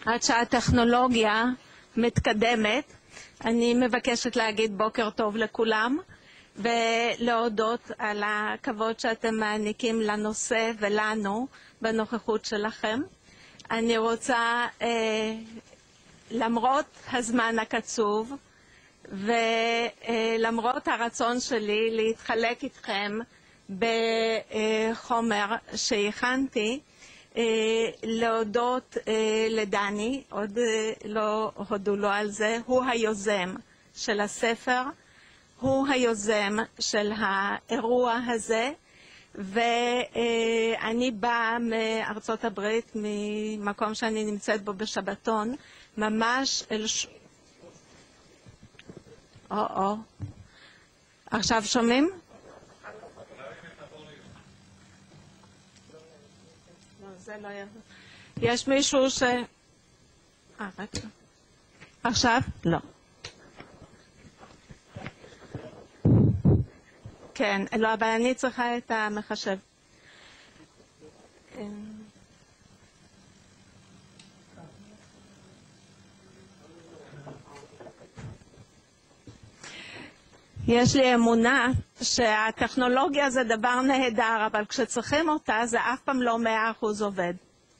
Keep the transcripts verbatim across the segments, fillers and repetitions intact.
עד שהטכנולוגיה מתקדמת. אני מבקשת להגיד בוקר טוב לכולם, ולהודות על הכבוד שאתם מעניקים לנושא ולנו בנוכחות שלכם. אני רוצה, אה, למרות הזמן הקצוב, ולמרות הרצון שלי להתחלק איתכם בחומר שהכנתי, להודות לדני, עוד לא הודו לו על זה, הוא היוזם של הספר, הוא היוזם של האירוע הזה, ואני באה מארצות הברית, ממקום שאני נמצאת בו בשבתון, ממש אל ש... או-או. עכשיו שומעים? זה לא יעזור. יש מישהו ש... אה, רק... עכשיו? לא. כן, לא, אבל אני צריכה את המחשב. יש לי אמונה שהטכנולוגיה זה דבר נהדר, אבל כשצריכים אותה זה אף פעם לא מאה אחוז עובד.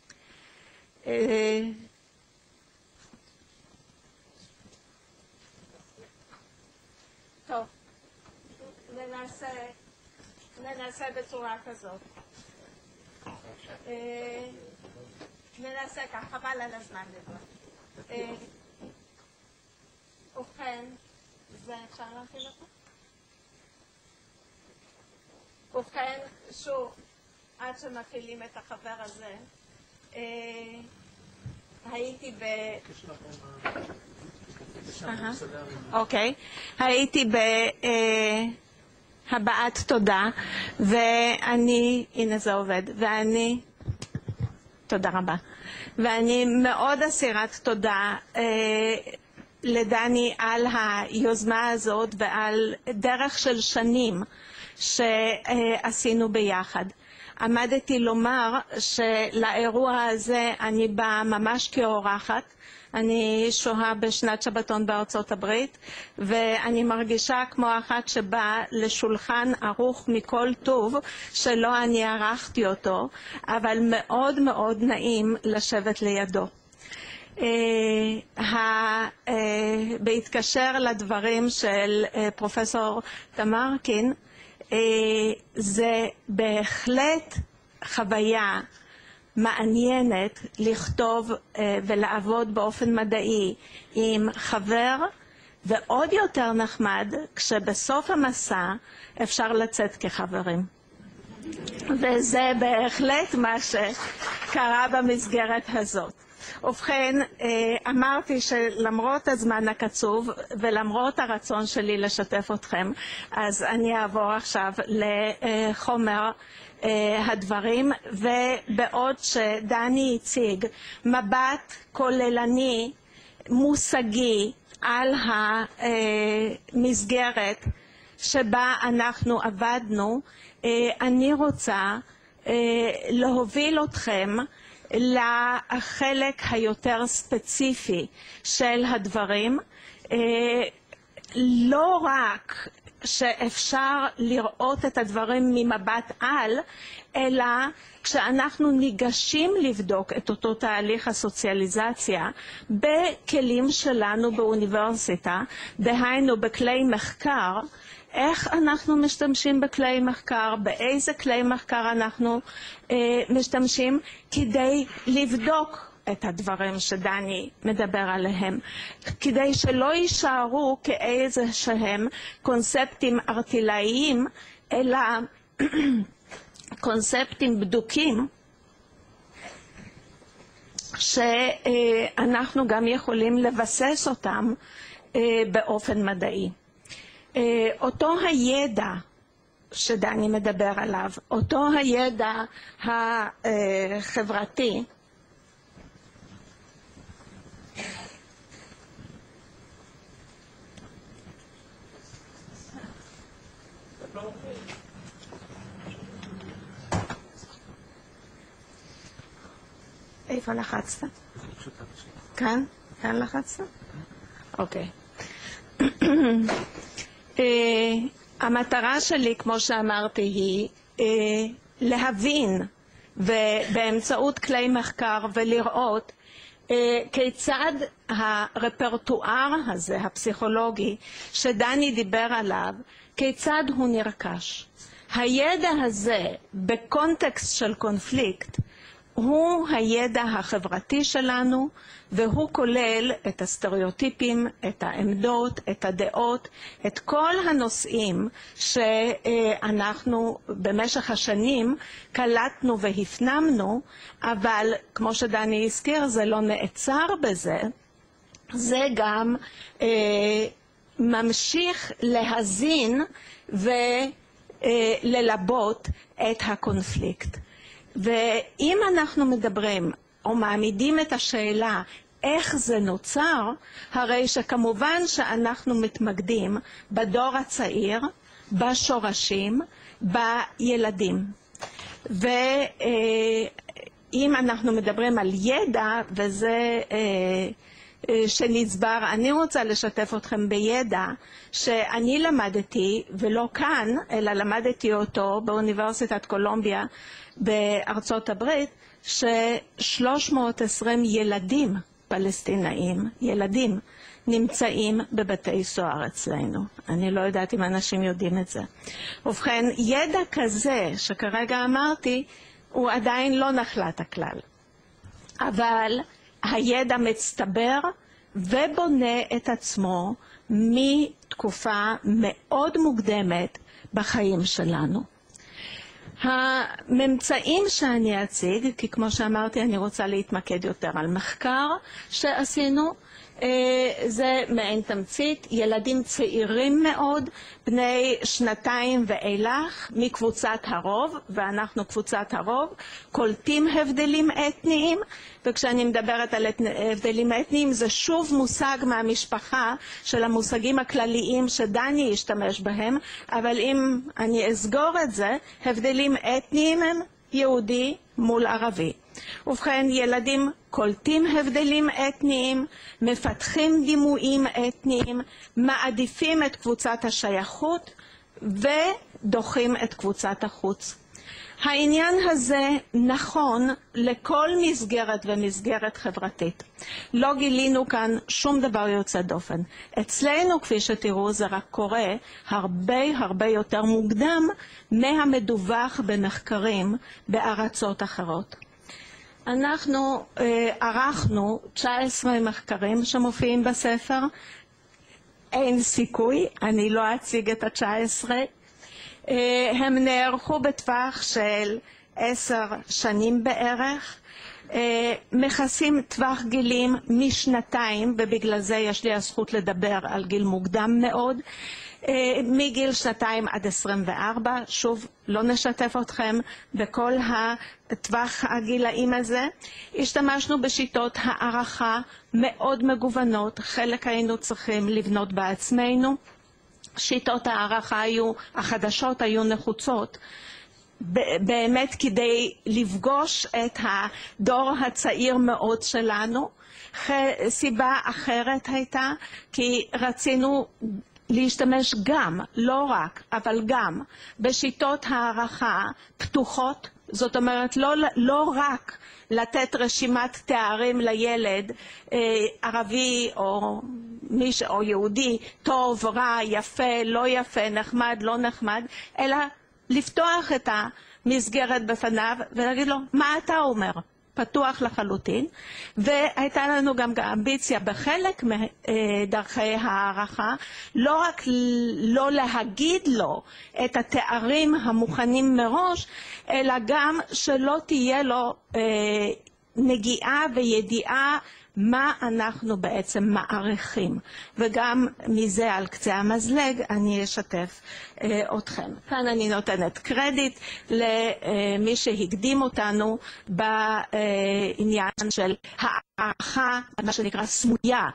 טוב, ננסה, ננסה בצורה כזאת. ננסה כך, חבל על הזמן לדבר. ובכן, זה אפשר להכין אותו? ובכן, שוב, עד שמפעילים את החבר הזה, אה, הייתי ב... אוקיי, הייתי בהבעת תודה, ואני, הנה זה עובד, ואני, תודה רבה, ואני מאוד אסירת תודה, אה, לדני על היוזמה הזאת ועל דרך של שנים שעשינו ביחד. עמדתי לומר שלאירוע הזה אני באה ממש כאורחת. אני שוהה בשנת שבתון בארצות הברית, ואני מרגישה כמו אחת שבאה לשולחן ערוך מכל טוב, שלא אני ערכתי אותו, אבל מאוד מאוד נעים לשבת לידו. בהתקשר לדברים של פרופסור תמרקין, זה בהחלט חוויה מעניינת לכתוב ולעבוד באופן מדעי עם חבר, ועוד יותר נחמד כשבסוף המסע אפשר לצאת כחברים. וזה בהחלט מה שקרה במסגרת הזאת. ובכן, אמרתי שלמרות הזמן הקצוב ולמרות הרצון שלי לשתף אתכם, אז אני אעבור עכשיו לחומר הדברים, ובעוד שדני הציג מבט כוללני מושגי על המסגרת שבה אנחנו עבדנו, אני רוצה להוביל אתכם לחלק היותר ספציפי של הדברים, לא רק שאפשר לראות את הדברים ממבט על, אלא כשאנחנו ניגשים לבדוק את אותו תהליך הסוציאליזציה בכלים שלנו באוניברסיטה, דהיינו בכלי מחקר, איך אנחנו משתמשים בכלי מחקר, באיזה כלי מחקר אנחנו אה, משתמשים כדי לבדוק את הדברים שדני מדבר עליהם, כדי שלא יישארו כאיזה שהם קונספטים ארטילאיים, אלא קונספטים בדוקים, שאנחנו גם יכולים לבסס אותם באופן מדעי. אותו הידע שדני מדבר עליו, אותו הידע החברתי, איפה לחצת? כאן? כאן לחצת? אוקיי. המטרה שלי, כמו שאמרתי, היא להבין ובאמצעות כלי מחקר ולראות כיצד הרפרטואר הזה, הפסיכולוגי, שדני דיבר עליו, כיצד הוא נרכש. הידע הזה בקונטקסט של קונפליקט הוא הידע החברתי שלנו, והוא כולל את הסטריאוטיפים, את העמדות, את הדעות, את כל הנושאים שאנחנו במשך השנים קלטנו והפנמנו, אבל כמו שדני הזכיר, זה לא נעצר בזה, זה גם אה, ממשיך להזין וללבות את הקונפליקט. ואם אנחנו מדברים או מעמידים את השאלה איך זה נוצר, הרי שכמובן שאנחנו מתמקדים בדור הצעיר, בשורשים, בילדים. ואם אנחנו מדברים על ידע, וזה שנצבר, אני רוצה לשתף אתכם בידע שאני למדתי, ולא כאן, אלא למדתי אותו באוניברסיטת קולומביה בארצות הברית, ש-שלוש מאות ועשרים ילדים פלסטינאים, ילדים, נמצאים בבתי סוהר אצלנו. אני לא יודעת אם אנשים יודעים את זה. ובכן, ידע כזה שכרגע אמרתי, הוא עדיין לא נחלת הכלל. אבל הידע מצטבר ובונה את עצמו מתקופה מאוד מוקדמת בחיים שלנו. הממצאים שאני אציג, כי כמו שאמרתי אני רוצה להתמקד יותר על מחקר שעשינו, זה מעין תמצית, ילדים צעירים מאוד, בני שנתיים ואילך, מקבוצת הרוב, ואנחנו קבוצת הרוב, קולטים הבדלים אתניים, וכשאני מדברת על הבדלים אתניים, זה שוב מושג מהמשפחה של המושגים הכלליים שדני ישתמש בהם, אבל אם אני אסגור את זה, הבדלים אתניים הם יהודי מול ערבי. ובכן, ילדים קולטים הבדלים אתניים, מפתחים דימויים אתניים, מעדיפים את קבוצת השייכות ודוחים את קבוצת החוץ. העניין הזה נכון לכל מסגרת ומסגרת חברתית. לא גילינו כאן שום דבר יוצא דופן. אצלנו, כפי שתראו, זה רק קורה הרבה הרבה יותר מוקדם מהמדווח במחקרים בארצות אחרות. אנחנו אה, ערכנו תשע עשרה מחקרים שמופיעים בספר. אין סיכוי, אני לא אציג את ה-תשע עשרה. אה, הם נערכו בטווח של עשר שנים בערך. אה, מכסים טווח גילים משנתיים, ובגלל זה יש לי הזכות לדבר על גיל מוקדם מאוד. מגיל שנתיים עד עשרים וארבע, שוב לא נשתף אתכם בכל הטווח הגילאים הזה. השתמשנו בשיטות הערכה מאוד מגוונות, חלק היינו צריכים לבנות בעצמנו. שיטות הערכה היו, החדשות היו נחוצות, באמת כדי לפגוש את הדור הצעיר מאוד שלנו. סיבה אחרת הייתה כי רצינו להשתמש גם, לא רק, אבל גם, בשיטות הערכה פתוחות, זאת אומרת, לא, לא רק לתת רשימת תארים לילד, אה, ערבי או, מיש, או יהודי, טוב, רע, יפה, לא יפה, נחמד, לא נחמד, אלא לפתוח את המסגרת בפניו ולהגיד לו, מה אתה אומר? פתוח לחלוטין, והייתה לנו גם אמביציה בחלק מדרכי הערכה, לא רק לא להגיד לו את התארים המוכנים מראש, אלא גם שלא תהיה לו אה, נגיעה וידיעה מה אנחנו בעצם מעריכים, וגם מזה על קצה המזלג אני אשתף אה, אתכם. כאן אני נותנת קרדיט למי שהקדים אותנו בעניין של הערכה, מה שנקרא סמויה,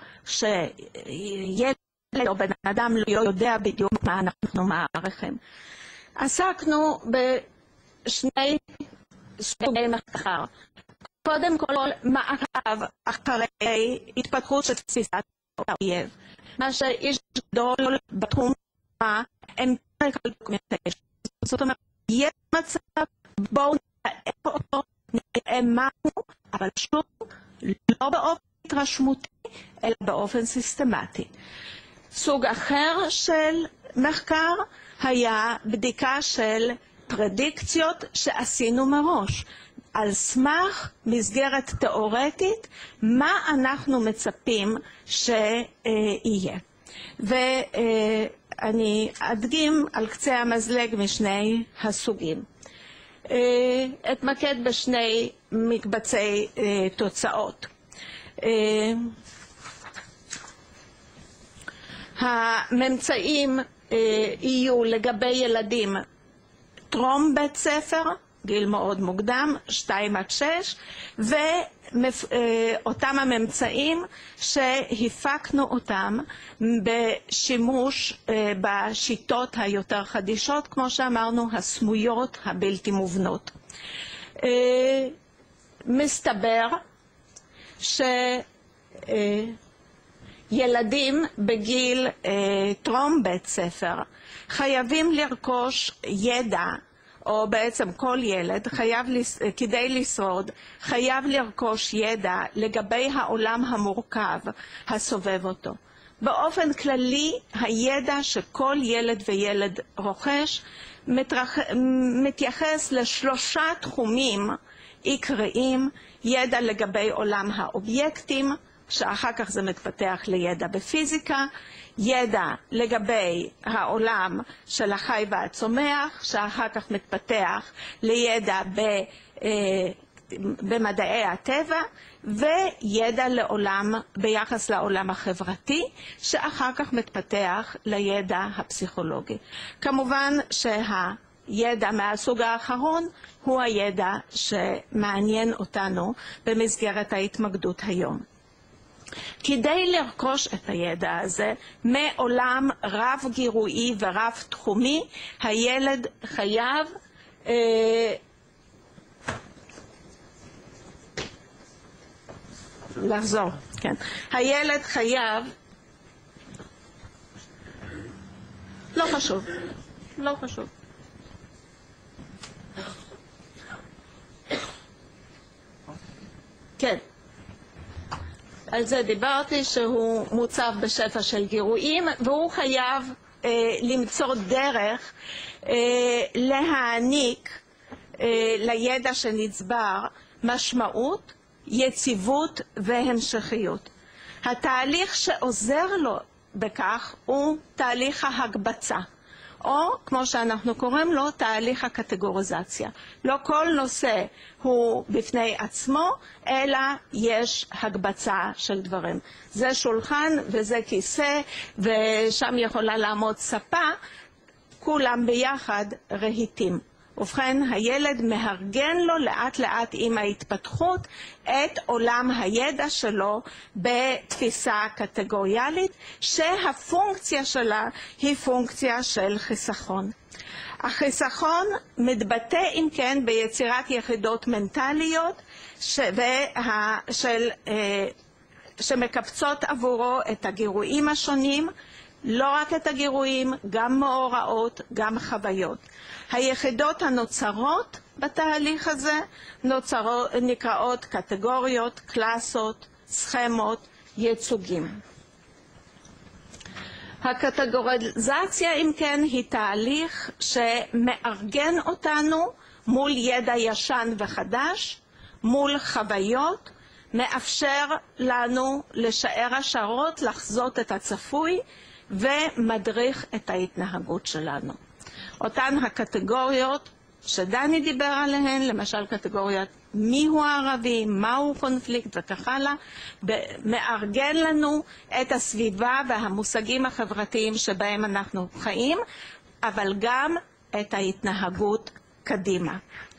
שילד או בן אדם לא יודע בדיוק מה אנחנו מעריכים. עסקנו בשני סוגי מחקר. קודם כל מעקב אחרי התפתחות של תפיסת האויב. מה שאיש גדול בתחום ה-empirical documentation. זאת אומרת, יש מצב, בואו נראה אותו, נראה מהו, אבל שוב, לא באופן התרשמותי, אלא באופן סיסטמטי. סוג אחר של מחקר היה בדיקה של פרדיקציות שעשינו מראש. על סמך מסגרת תיאורטית, מה אנחנו מצפים שיהיה. ואני אדגים על קצה המזלג משני הסוגים. אתמקד בשני מקבצי תוצאות. הממצאים יהיו לגבי ילדים טרום בית ספר, גיל מאוד מוקדם, שתיים עד שש, ואותם הממצאים שהפקנו אותם בשימוש בשיטות היותר חדישות, כמו שאמרנו, הסמויות הבלתי מובנות. מסתבר שילדים בגיל טרום בית ספר חייבים לרכוש ידע, או בעצם כל ילד חייב, כדי לשרוד, חייב לרכוש ידע לגבי העולם המורכב הסובב אותו. באופן כללי, הידע שכל ילד וילד רוכש מתרח... מתייחס לשלושה תחומים עיקריים: ידע לגבי עולם האובייקטים, שאחר כך זה מתפתח לידע בפיזיקה, ידע לגבי העולם של החי והצומח, שאחר כך מתפתח לידע ב, אה, במדעי הטבע, וידע לעולם, ביחס לעולם החברתי, שאחר כך מתפתח לידע הפסיכולוגי. כמובן שהידע מהסוג האחרון הוא הידע שמעניין אותנו במסגרת ההתמקדות היום. כדי לרכוש את הידע הזה מעולם רב גירועי ורב תחומי, הילד חייב אה, לחזור, כן. הילד חייב, לא חשוב, לא חשוב. כן. על זה דיברתי, שהוא מוצב בשפע של גירויים, והוא חייב אה, למצוא דרך אה, להעניק אה, לידע שנצבר משמעות, יציבות והמשכיות. התהליך שעוזר לו בכך הוא תהליך ההקבצה, או כמו שאנחנו קוראים לו, תהליך הקטגוריזציה. לא כל נושא הוא בפני עצמו, אלא יש הקבצה של דברים. זה שולחן וזה כיסא, ושם יכולה לעמוד ספה, כולם ביחד רהיטים. ובכן, הילד מארגן לו לאט לאט עם ההתפתחות את עולם הידע שלו בתפיסה קטגוריאלית, שהפונקציה שלה היא פונקציה של חיסכון. החיסכון מתבטא אם כן ביצירת יחידות מנטליות ש... וה... של... שמקבצות עבורו את הגירויים השונים, לא רק את הגירויים, גם מאורעות, גם חוויות. היחידות הנוצרות בתהליך הזה נוצרות, נקראות קטגוריות, קלאסות, סכמות, ייצוגים. הקטגוריזציה, אם כן, היא תהליך שמארגן אותנו מול ידע ישן וחדש, מול חוויות, מאפשר לנו לשער השערות, לחזות את הצפוי, ומדריך את ההתנהגות שלנו. אותן הקטגוריות שדני דיבר עליהן, למשל קטגוריית מיהו הערבי, מהו קונפליקט וכך הלאה, מארגן לנו את הסביבה והמושגים החברתיים שבהם אנחנו חיים, אבל גם את ההתנהגות קדימה.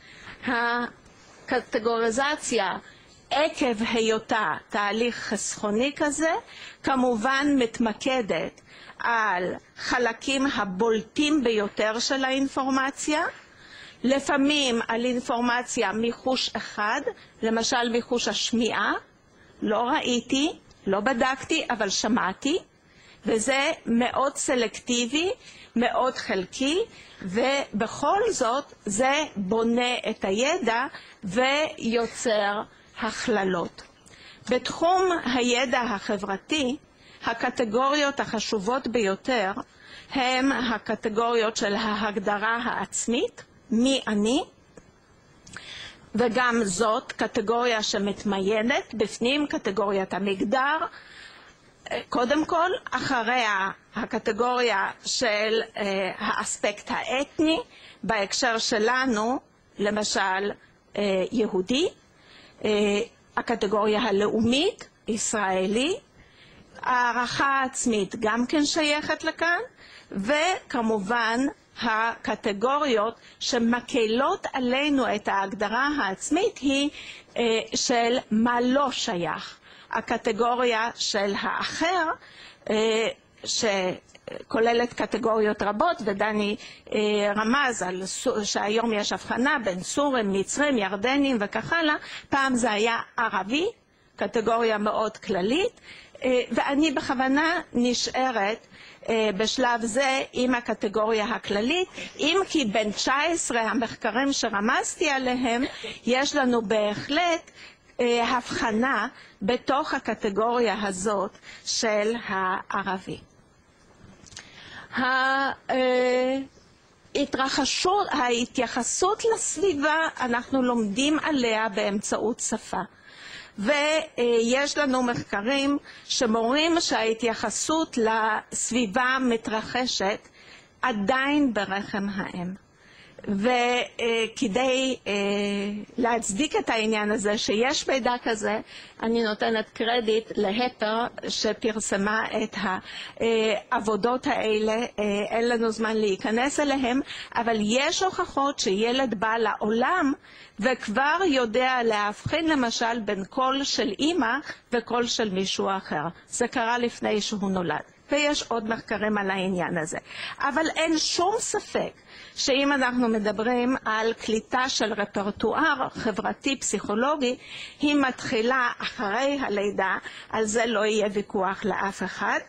הקטגוריזציה עקב היותה תהליך חסכוני כזה, כמובן מתמקדת על חלקים הבולטים ביותר של האינפורמציה, לפעמים על אינפורמציה מחוש אחד, למשל מחוש השמיעה, לא ראיתי, לא בדקתי, אבל שמעתי, וזה מאוד סלקטיבי, מאוד חלקי, ובכל זאת זה בונה את הידע ויוצר הכללות. בתחום הידע החברתי, הקטגוריות החשובות ביותר הן הקטגוריות של ההגדרה העצמית, מי אני, וגם זאת קטגוריה שמתמיינת בפנים קטגוריית המגדר, קודם כל, אחריה הקטגוריה של אה, האספקט האתני, בהקשר שלנו, למשל אה, יהודי, אה, הקטגוריה הלאומית, ישראלי, הערכה עצמית גם כן שייכת לכאן, וכמובן הקטגוריות שמקלות עלינו את ההגדרה העצמית היא אה, של מה לא שייך. הקטגוריה של האחר, אה, שכוללת קטגוריות רבות, ודני אה, רמז על שהיום יש הבחנה בין סורים, מצרים, ירדנים וכך הלאה, פעם זה היה ערבי, קטגוריה מאוד כללית, אה, ואני בכוונה נשארת בשלב זה עם הקטגוריה הכללית, אם כי בין תשע עשרה המחקרים שרמזתי עליהם, יש לנו בהחלט הבחנה בתוך הקטגוריה הזאת של הערבי. ההתרחשות, ההתייחסות לסביבה, אנחנו לומדים עליה באמצעות שפה. ויש לנו מחקרים שמורים שההתייחסות לסביבה מתרחשת עדיין ברחם האם. וכדי להצדיק את העניין הזה שיש מידע כזה, אני נותנת קרדיט להפר שפרסמה את העבודות האלה, אין לנו זמן להיכנס אליהם, אבל יש הוכחות שילד בא לעולם וכבר יודע להבחין למשל בין קול של אימא וקול של מישהו אחר. זה קרה לפני שהוא נולד. ויש עוד מחקרים על העניין הזה. אבל אין שום ספק שאם אנחנו מדברים על קליטה של רפרטואר חברתי פסיכולוגי, היא מתחילה אחרי הלידה, על זה לא יהיה ויכוח לאף אחד,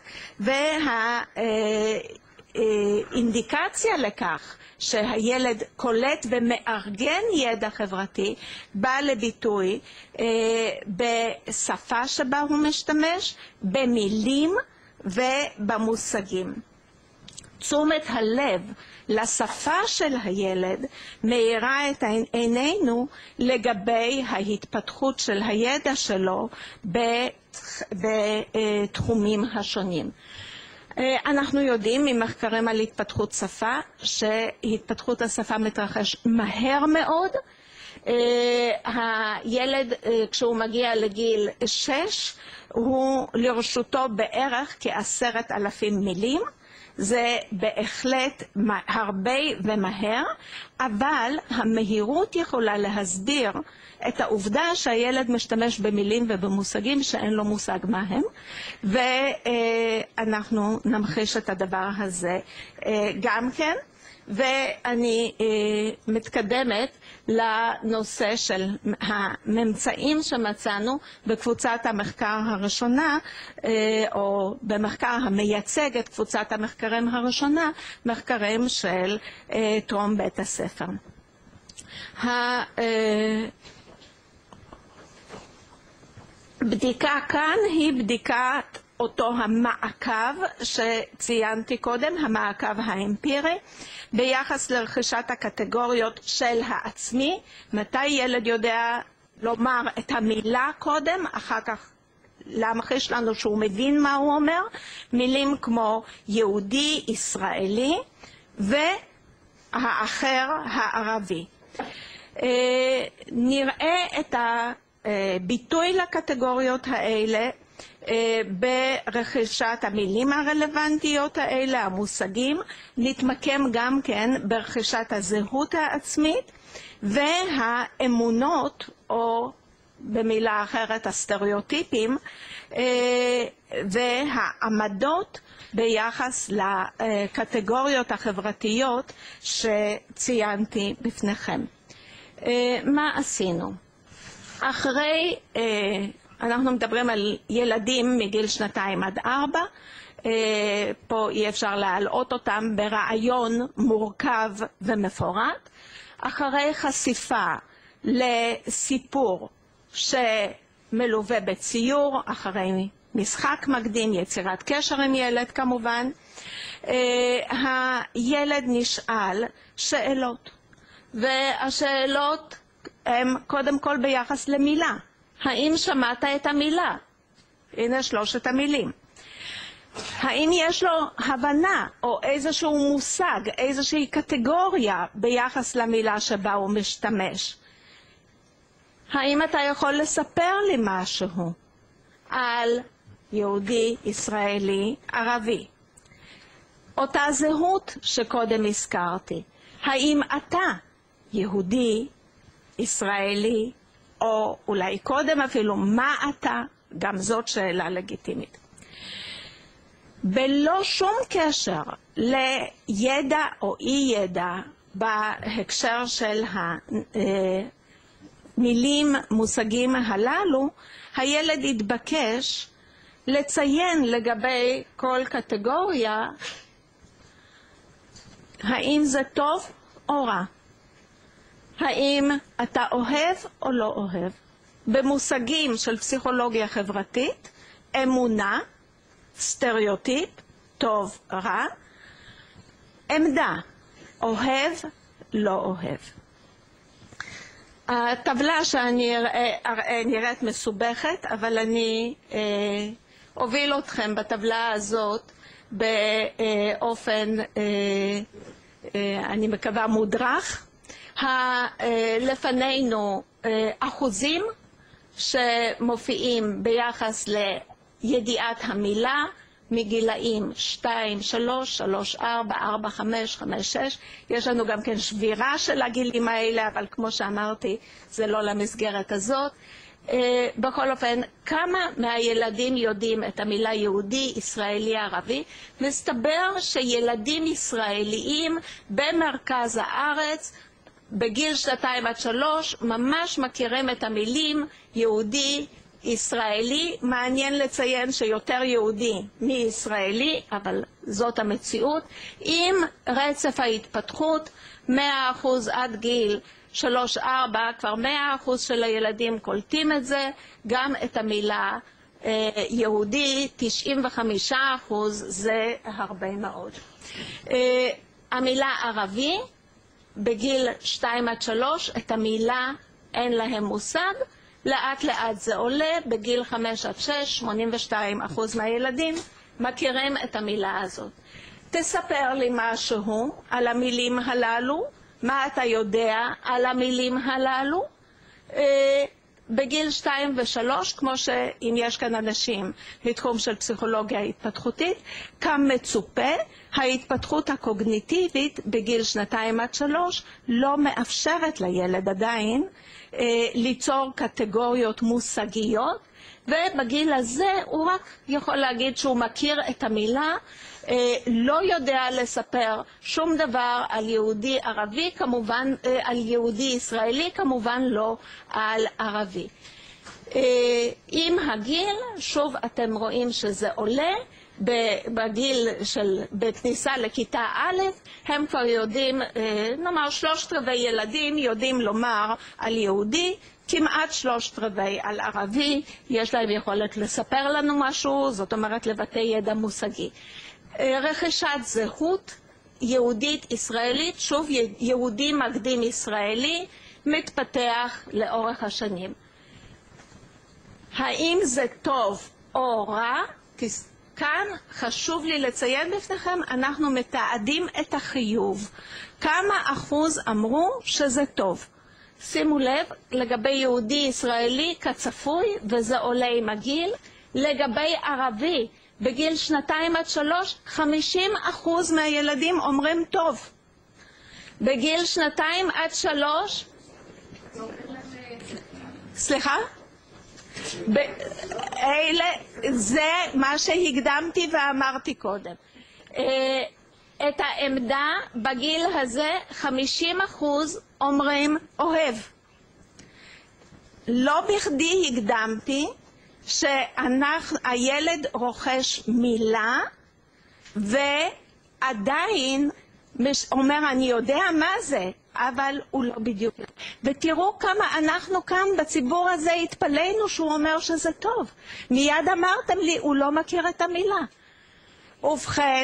והאינדיקציה לכך שהילד קולט ומארגן ידע חברתי בא לביטוי אה, בשפה שבה הוא משתמש, במילים ובמושגים. תשומת הלב לשפה של הילד מאירה את עינינו לגבי ההתפתחות של הידע שלו בתחומים השונים. אנחנו יודעים ממחקרים על התפתחות שפה שהתפתחות השפה מתרחש מהר מאוד. הילד כשהוא מגיע לגיל שש הוא לרשותו בערך כעשרת אלפים מילים, זה בהחלט הרבה ומהר, אבל המהירות יכולה להסביר את העובדה שהילד משתמש במילים ובמושגים שאין לו מושג מהם, ואנחנו נמחיש את הדבר הזה גם כן. ואני מתקדמת לנושא של הממצאים שמצאנו בקבוצת המחקר הראשונה, או במחקר המייצג את קבוצת המחקרים הראשונה, מחקרים של טרום בית הספר. הבדיקה כאן היא בדיקת אותו המעקב שציינתי קודם, המעקב האמפירי, ביחס לרכישת הקטגוריות של העצמי. מתי ילד יודע לומר את המילה קודם, אחר כך להמחיש לנו שהוא מבין מה הוא אומר, מילים כמו יהודי, ישראלי, והאחר הערבי. נראה את הביטוי לקטגוריות האלה ברכישת המילים הרלוונטיות האלה, המושגים. נתמקם גם כן ברכישת הזהות העצמית והאמונות, או במילה אחרת הסטריאוטיפים והעמדות ביחס לקטגוריות החברתיות שציינתי בפניכם. מה עשינו? אחרי, אנחנו מדברים על ילדים מגיל שנתיים עד ארבע, פה אי אפשר להעלות אותם ברעיון מורכב ומפורט. אחרי חשיפה לסיפור שמלווה בציור, אחרי משחק מקדים, יצירת קשר עם ילד כמובן, הילד נשאל שאלות, והשאלות הן קודם כל ביחס למילה. האם שמעת את המילה? הנה שלושת המילים. האם יש לו הבנה או איזשהו מושג, איזושהי קטגוריה ביחס למילה שבה הוא משתמש? האם אתה יכול לספר לי משהו על יהודי, ישראלי, ערבי? אותה זהות שקודם הזכרתי. האם אתה יהודי, ישראלי, או אולי קודם אפילו מה אתה? גם זאת שאלה לגיטימית. בלא שום קשר לידע או אי ידע בהקשר של המילים, מושגים הללו, הילד יתבקש לציין לגבי כל קטגוריה האם זה טוב או רע, האם אתה אוהב או לא אוהב. במושגים של פסיכולוגיה חברתית, אמונה, סטריאוטיפ, טוב, רע, עמדה, אוהב, לא אוהב. הטבלה שאני אראה נראית מסובכת, אבל אני אה, אוביל אתכם בטבלה הזאת באופן, אה, אה, אני מקווה, מודרך. לפנינו אה, אחוזים שמופיעים ביחס לידיעת המילה, מגילאים שתיים, שלוש, שלוש, ארבע, ארבע, חמש, חמש, שש. יש לנו גם כן שבירה של הגילים האלה, אבל כמו שאמרתי, זה לא למסגרת הזאת. בכל אופן, כמה מהילדים יודעים את המילה יהודי, ישראלי, ערבי? מסתבר שילדים ישראליים במרכז הארץ, בגיל שנתיים עד שלוש, ממש מכירים את המילים יהודי, ישראלי. מעניין לציין שיותר יהודי מישראלי, אבל זאת המציאות. עם רצף ההתפתחות, מאה אחוז עד גיל שלוש ארבע, כבר מאה אחוז של הילדים קולטים את זה, גם את המילה אה, יהודי, תשעים וחמישה אחוז, זה הרבה מאוד. אה, המילה ערבי, בגיל שתיים עד שלוש, את המילה אין להם מושג, לאט לאט זה עולה, בגיל חמש עד שש, שמונים ושתיים אחוז מהילדים מכירים את המילה הזאת. תספר לי משהו על המילים הללו, מה אתה יודע על המילים הללו? בגיל שתיים ושלוש, כמו שאם יש כאן אנשים מתחום של פסיכולוגיה התפתחותית, כמצופה, ההתפתחות הקוגניטיבית בגיל שנתיים עד שלוש לא מאפשרת לילד עדיין אה, ליצור קטגוריות מושגיות, ובגיל הזה הוא רק יכול להגיד שהוא מכיר את המילה, אה, לא יודע לספר שום דבר על יהודי ערבי, כמובן, אה, על יהודי ישראלי, כמובן לא על ערבי. אה, עם הגיל, שוב אתם רואים שזה עולה, בגיל של, בכניסה לכיתה א', הם כבר יודעים, נאמר שלושת רבעי ילדים יודעים לומר על יהודי, כמעט שלושת רבעי על ערבי, יש להם יכולת לספר לנו משהו, זאת אומרת לבטא ידע מושגי. רכישת זהות יהודית ישראלית, שוב יהודי מקדים ישראלי, מתפתח לאורך השנים. האם זה טוב או רע? כאן חשוב לי לציין בפניכם, אנחנו מתעדים את החיוב. כמה אחוז אמרו שזה טוב? שימו לב, לגבי יהודי ישראלי כצפוי, וזה עולה עם הגיל. לגבי ערבי, בגיל שנתיים עד שלוש, חמישים אחוז מהילדים אומרים טוב. בגיל שנתיים עד שלוש, סליחה? אלה, זה מה שהקדמתי ואמרתי קודם. את העמדה בגיל הזה חמישים אחוז אומרים אוהב. לא בכדי הקדמתי שהילד רוכש מילה ועדיין אומר אני יודע מה זה, אבל הוא לא בדיוק. ותראו כמה אנחנו כאן בציבור הזה התפלאנו שהוא אומר שזה טוב. מיד אמרתם לי הוא לא מכיר את המילה. ובכן,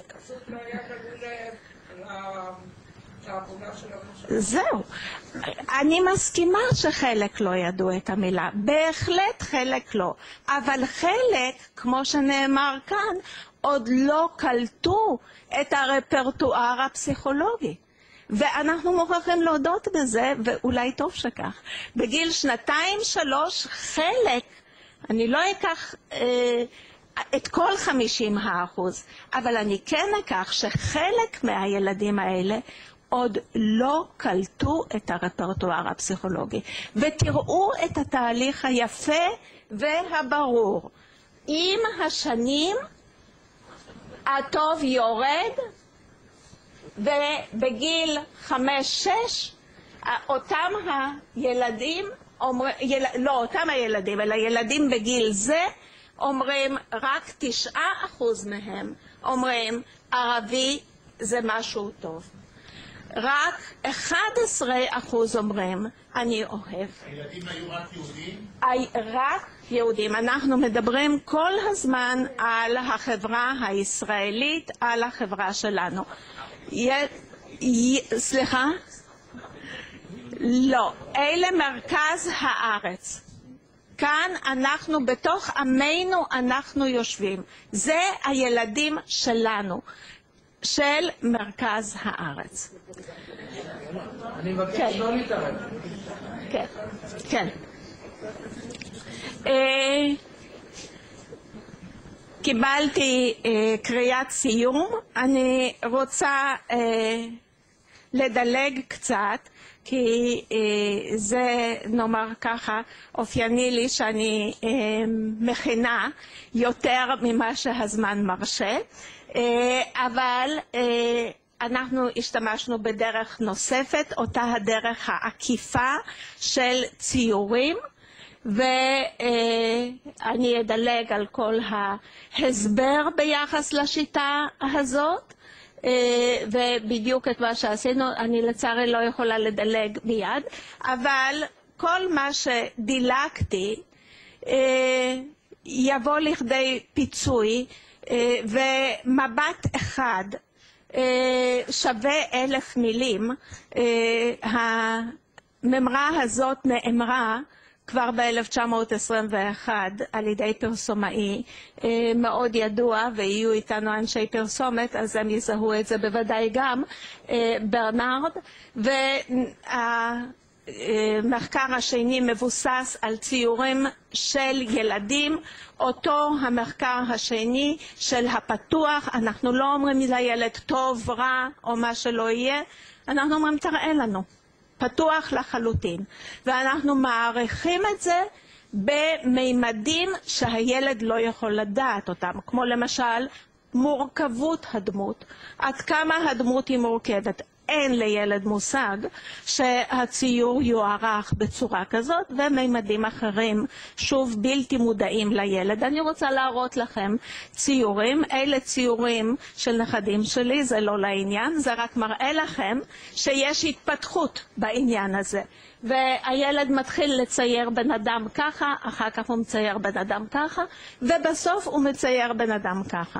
זהו. אני מסכימה שחלק לא ידעו את המילה, בהחלט חלק לא, אבל חלק, כמו שנאמר כאן, עוד לא קלטו את הרפרטואר הפסיכולוגי. ואנחנו מוכרחים להודות בזה, ואולי טוב שכך. בגיל שנתיים, שלוש, חלק, אני לא אקח אה, את כל חמישים האחוז, אבל אני כן אקח שחלק מהילדים האלה עוד לא קלטו את הרפרטואר הפסיכולוגי. ותראו את התהליך היפה והברור. עם השנים הטוב יורד, ובגיל חמש שש אותם הילדים, אומר, יל, לא אותם הילדים, אלא ילדים בגיל זה, אומרים, רק תשעה אחוז מהם אומרים, ערבי זה משהו טוב. רק אחד עשר אחוז אומרים, אני אוהב. הילדים היו רק יהודים? רק יהודים. אנחנו מדברים כל הזמן על החברה הישראלית, על החברה שלנו. י... י... סליחה? לא, אלה מרכז הארץ. כאן אנחנו, בתוך עמנו אנחנו יושבים. זה הילדים שלנו, של מרכז הארץ. אני מבקש לא להתערב. כן, כן. קיבלתי קריאת סיום. אני רוצה לדלג קצת, כי זה, נאמר ככה, אופייני לי שאני מכינה יותר ממה שהזמן מרשה, אבל אנחנו השתמשנו בדרך נוספת, אותה הדרך העקיפה של ציורים, ואני אדלג על כל ההסבר ביחס לשיטה הזאת, ובדיוק את מה שעשינו, אני לצערי לא יכולה לדלג מיד, אבל כל מה שדילגתי יבוא לכדי פיצוי, ומבט אחד שווה אלף מילים. הממרה הזאת נאמרה כבר ב-אלף תשע מאות עשרים ואחת על ידי פרסומאי מאוד ידוע, ויהיו איתנו אנשי פרסומת, אז הם יזהו את זה בוודאי גם, ברנרד, והמחקר השני מבוסס על ציורים של ילדים, אותו המחקר השני של הפתוח, אנחנו לא אומרים לילד טוב, רע או מה שלא יהיה, אנחנו אומרים תראה לנו. פתוח לחלוטין, ואנחנו מעריכים את זה במימדים שהילד לא יכול לדעת אותם, כמו למשל מורכבות הדמות, עד כמה הדמות היא מורכבת. אין לילד מושג שהציור יוערך בצורה כזאת, ומימדים אחרים שוב בלתי מודעים לילד. אני רוצה להראות לכם ציורים, אלה ציורים של נכדים שלי, זה לא לעניין, זה רק מראה לכם שיש התפתחות בעניין הזה. והילד מתחיל לצייר בן אדם ככה, אחר כך הוא מצייר בן אדם ככה, ובסוף הוא מצייר בן אדם ככה.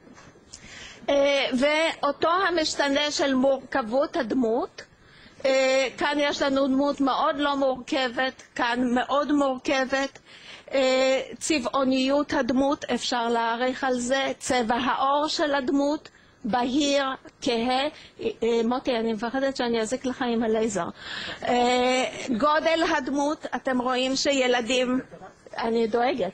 ואותו המשתנה של מורכבות הדמות, כאן יש לנו דמות מאוד לא מורכבת, כאן מאוד מורכבת, צבעוניות הדמות, אפשר להעריך על זה, צבע האור של הדמות, בהיר, כהה, מוטי אני מפחדת שאני אזיק לך עם הלייזר, גודל הדמות, אתם רואים שילדים, אני דואגת,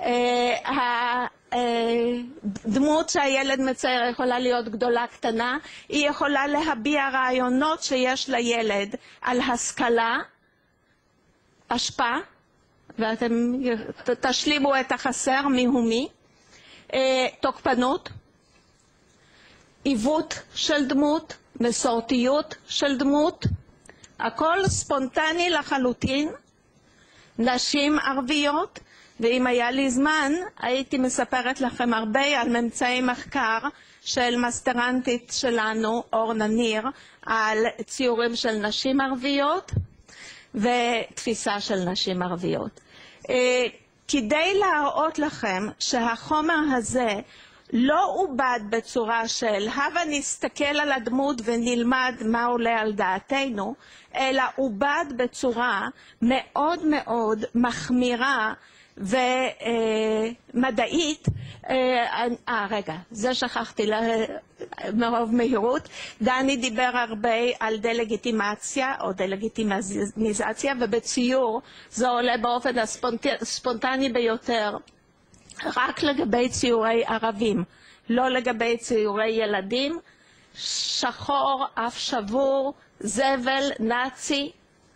דמות שהילד מצייר יכולה להיות גדולה קטנה, היא יכולה להביע רעיונות שיש לילד על השכלה, השפעה, ואתם תשלימו את החסר מיהו מי. תוקפנות, עיוות של דמות, מסורתיות של דמות, הכל ספונטני לחלוטין. נשים ערביות, ואם היה לי זמן הייתי מספרת לכם הרבה על ממצאי מחקר של מסטרנטית שלנו אורנה ניר על ציורים של נשים ערביות ותפיסה של נשים ערביות. כדי להראות לכם שהחומר הזה לא עובד בצורה של הבה נסתכל על הדמות ונלמד מה עולה על דעתנו, אלא עובד בצורה מאוד מאוד מחמירה ומדעית. אה, רגע, זה שכחתי מרוב מהירות. דני דיבר הרבה על דה-לגיטימציה או דה-לגיטימיזציה, ובציור זה עולה באופן הספונטני ביותר רק לגבי ציורי ערבים, לא לגבי ציורי ילדים. שחור, אף שבור, זבל, נאצי,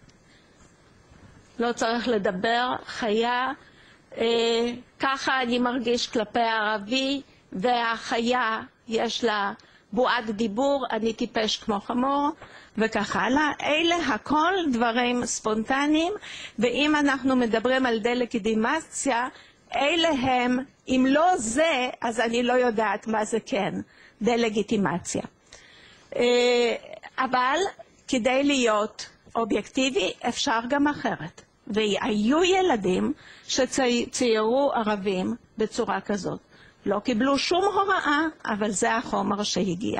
לא צריך לדבר, חיה. אה, ככה אני מרגיש כלפי הערבי, והחיה יש לה בועת דיבור, אני טיפש כמו חמור, וכך הלאה. אלה הכל דברים ספונטניים, ואם אנחנו מדברים על דה-לגיטימציה, אלה הם, אם לא זה, אז אני לא יודעת מה זה כן, דה-לגיטימציה. אבל כדי להיות אובייקטיבי אפשר גם אחרת. והיו ילדים שציירו ערבים בצורה כזאת. לא קיבלו שום הוראה, אבל זה החומר שהגיע.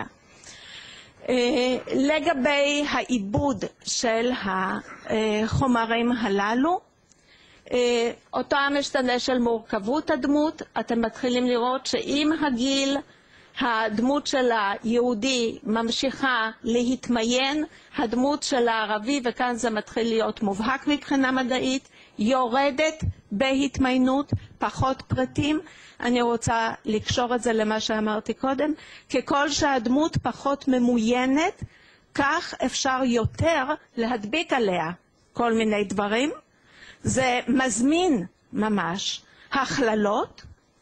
לגבי העיבוד של החומרים הללו, אותו המשתנה של מורכבות הדמות, אתם מתחילים לראות שעם הגיל הדמות של היהודי ממשיכה להתמיין, הדמות של הערבי, וכאן זה מתחיל להיות מובהק מבחינה מדעית, יורדת בהתמיינות, פחות פרטים. אני רוצה לקשור את זה למה שאמרתי קודם, ככל שהדמות פחות ממוינת, כך אפשר יותר להדביק עליה כל מיני דברים. זה מזמין ממש הכללות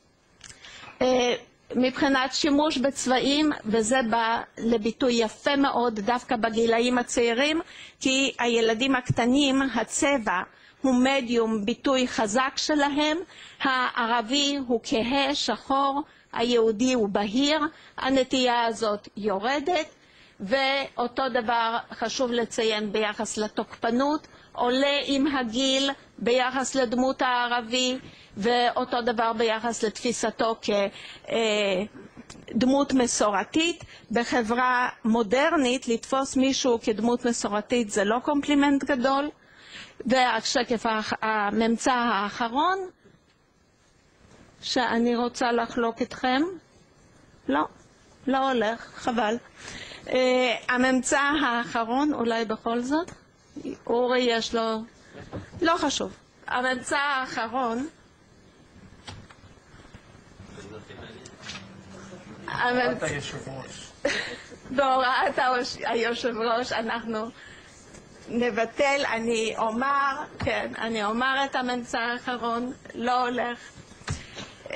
מבחינת שימוש בצבעים, וזה בא לביטוי יפה מאוד דווקא בגילאים הצעירים, כי הילדים הקטנים הצבע הוא מדיום ביטוי חזק שלהם. הערבי הוא כהה, שחור, היהודי הוא בהיר, הנטייה הזאת יורדת. ואותו דבר חשוב לציין ביחס לתוקפנות, עולה עם הגיל ביחס לדמות הערבי, ואותו דבר ביחס לתפיסתו כדמות מסורתית. בחברה מודרנית לתפוס מישהו כדמות מסורתית זה לא קומפלימנט גדול. והשקף הממצא האחרון שאני רוצה לחלוק איתכם, לא, לא הולך, חבל. Uh, הממצא האחרון, אולי בכל זאת, אורי יש לו, לא חשוב. הממצא האחרון, בהוראת היושב ראש. בהוראת היושב ראש אנחנו נבטל, אני אומר, כן, אני אומר את הממצא האחרון, לא הולך. Uh,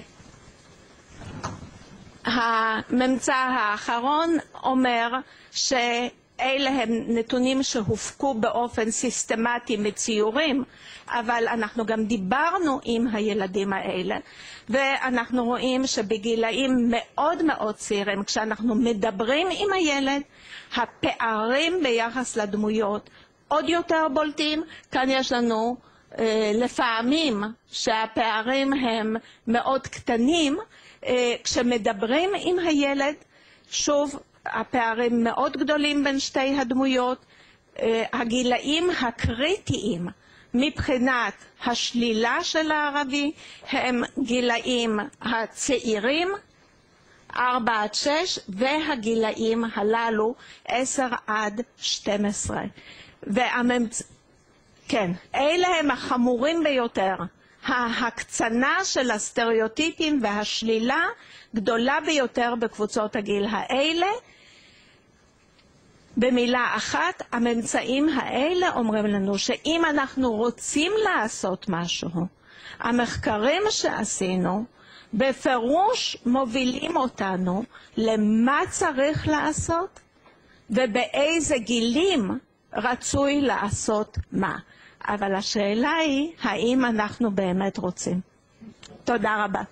הממצא האחרון אומר שאלה הם נתונים שהופקו באופן סיסטמטי מציורים, אבל אנחנו גם דיברנו עם הילדים האלה, ואנחנו רואים שבגילאים מאוד מאוד צעירים, כשאנחנו מדברים עם הילד, הפערים ביחס לדמויות עוד יותר בולטים. כאן יש לנו אה, לפעמים שהפערים הם מאוד קטנים, כשמדברים עם הילד, שוב, הפערים מאוד גדולים בין שתי הדמויות. הגילאים הקריטיים מבחינת השלילה של הערבי הם גילאים הצעירים, ארבע עד שש, והגילאים הללו עשר עד שתים עשרה. והממצ... כן, אלה הם החמורים ביותר. ההקצנה של הסטריאוטיפים והשלילה גדולה ביותר בקבוצות הגיל האלה. במילה אחת, הממצאים האלה אומרים לנו שאם אנחנו רוצים לעשות משהו, המחקרים שעשינו בפירוש מובילים אותנו למה צריך לעשות ובאיזה גילים רצוי לעשות מה. אבל השאלה היא, האם אנחנו באמת רוצים? תודה רבה.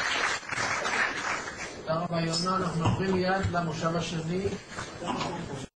תודה רבה יונה, אנחנו עוברים מיד למושב השני.